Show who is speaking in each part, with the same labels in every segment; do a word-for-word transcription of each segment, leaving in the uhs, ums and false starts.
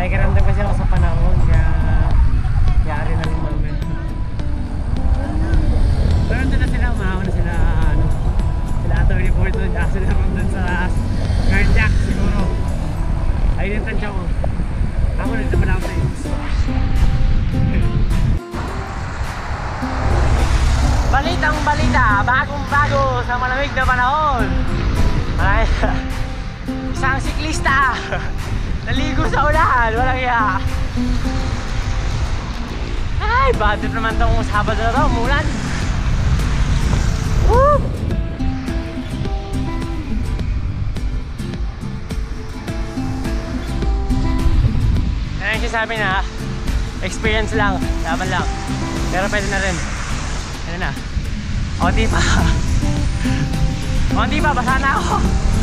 Speaker 1: Nakikiramdam kasi ako sa panahon, kaya yari na rin mami. Pero nandun na sila, umahaw na sila, ano, sila Atty. Porton, tsaka sila dun sa Guard Jack siguro. Ayun yung tansya ko. Ako rin naman ako sa iyo. Balitang balita, bagong bago sa malamig na panahon. Ay, isang siklista naligo sa ulan, walang iya. Ay, bad trip naman itong Sabado na ito, umulan. Woo! Yan ang sinasabi na experience lang, laban lang. Pero pwede na rin. Ano na? Onti pa. Onti pa, basa na ako.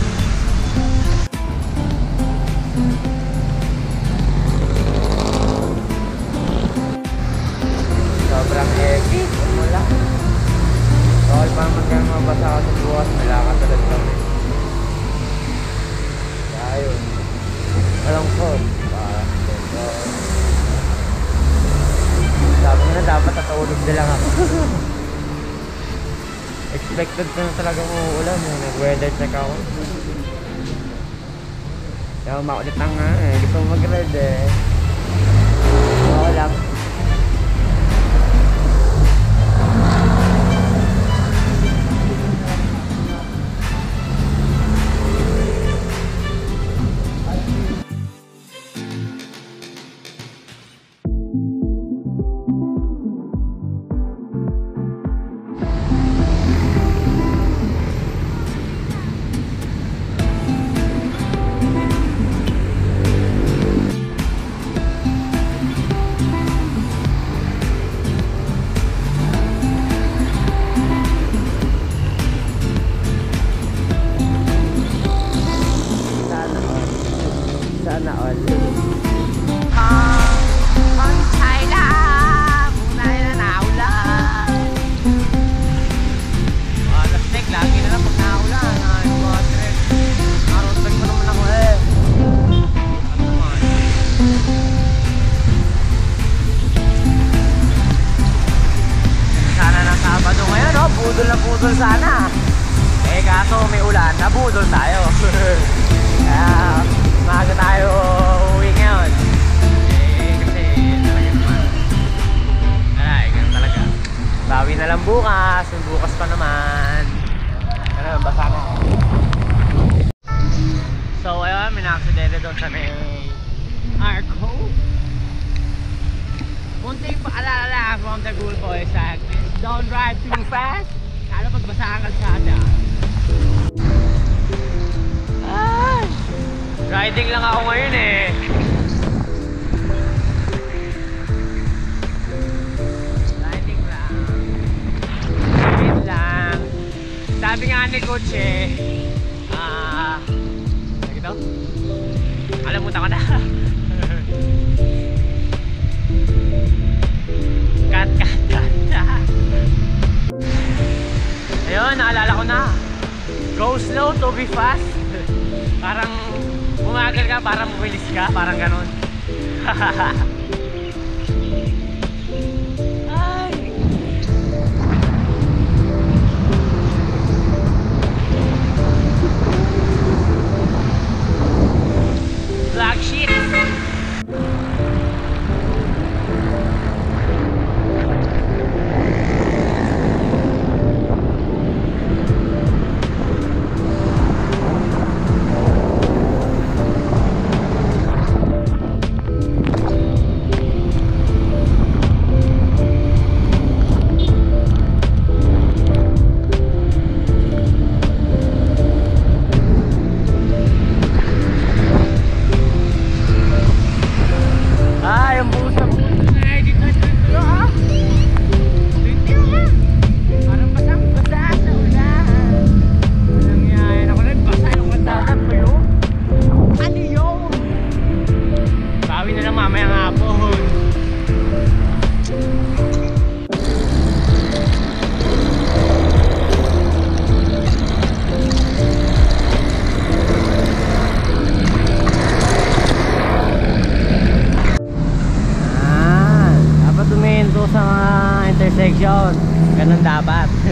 Speaker 1: Sobrang epic. Wala. Bawal pa naman kaya mabasa ako sa bukas. Malakad agad kami. Kaya yun. Walang phone. Sabi nga na dapat tatawulog na lang ako. Expected ko na talaga uulan. Nag-weather check ako. Kaya makulit na nga eh. Gusto mo mag-red eh. Oo lang. Budol na budol sana. Eh kaso may ulan, nabudol tayo. Kaya maaga tayo uwi ngayon. Eh kasi talaga naman. Ay, ganun talaga. Bawi na lang bukas, bukas pa naman. Ganun, basa na. So ayun, may na-aksidente doon sa may Arco. Munting paalala from the Good Boys that don't drive too fast. Lalo pag basa ang kalsada. Ay! Riding lang ako ngayon eh. Riding lang. Riding lang. Sabi nga ni Coach eh. Ah... Uh, ito? Alamutan ko na. Cut, cut, cut. Ayun, naalala ko na. Go slow to be fast. Parang bumagal ka, parang bumilis ka, parang ganon. Ay. Black sheep.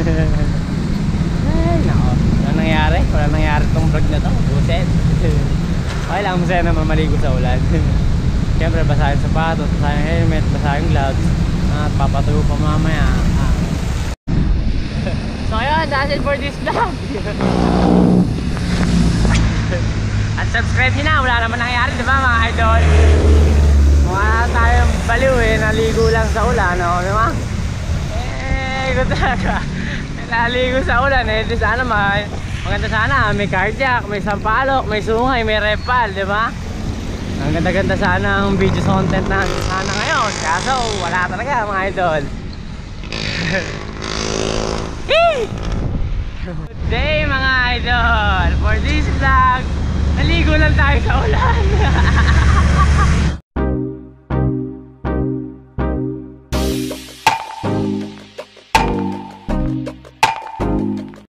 Speaker 1: Ay, nako. Wala nangyari. Wala nangyari tong vlog na to. Buset. Okay lang, masaya naman maligo sa ulan. Siyempre, basa yung sapatos, basa yung helmet, basa yung gloves. At papatuyo pa mamaya. Ah. So yun, that's it for this vlog. At subscribe nyo na, wala naman nangyari, diba mga idol? Mukha tayong baliw eh, naligo lang sa ulan, no? Diba? Eh, ko talaga. Naligo sa ulan eh, di sana may maganda sana, may cardiac, may sampalok, may sungay, may repal, diba? Ang ganda-ganda sana ang video content na sana ngayon, kaso wala talaga mga idol. Good day mga idol! For this vlog, naligo lang tayo sa ulan.